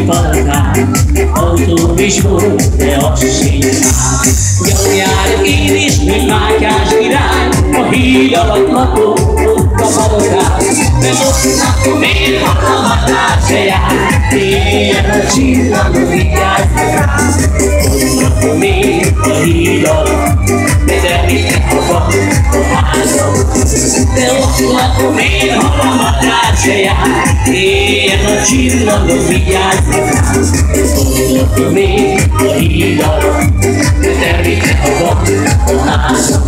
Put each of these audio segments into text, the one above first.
palotán, autóm is volt, de az sincsán. Gyalog járok én is, mint Mátyás király, a híd alatt lakó, ott a palotán. De most akkor miért a madár se jár, éjjel a csillagok vigyáznak rám. Ott akkor miért a híd alatt, de mit van a házam. De ott lakom én, hol a madár se jár, éjjel a csillagok vigyáznak rám. Ott lakom én a híd alatt, de mit van a házam.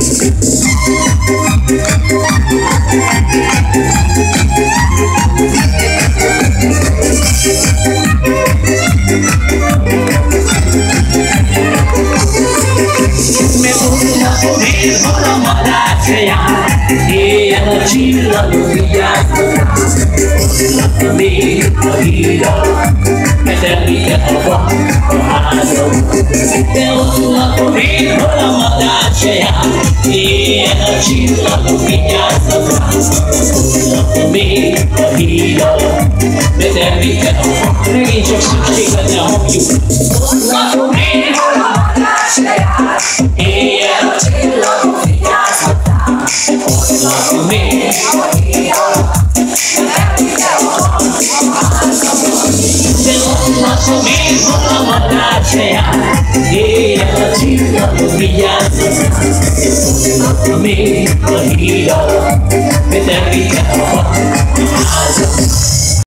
Miért hol a madár se jár, éjjel a csillagok vigyáznak rám. Ott lakom én a híd alatt, mert emléket van a házam. De ott lakom én, hol a madár se jár, éjjel a csillagok vigyáznak rám. Ott lakom én a híd alatt, mert emléket van. Megint csak szükség lenne a hangjuk. Ott lakom én, hol a madár se jár, éjjel a csillagok vigyáznak rám. Ott lakom én a híd alatt, mert emléket van a házam. De ott lakom én, hol a madár se jár, éjjel a csillagok vigyáznak rám. Ott lakom én a híd alatt, mert emléket van a házam.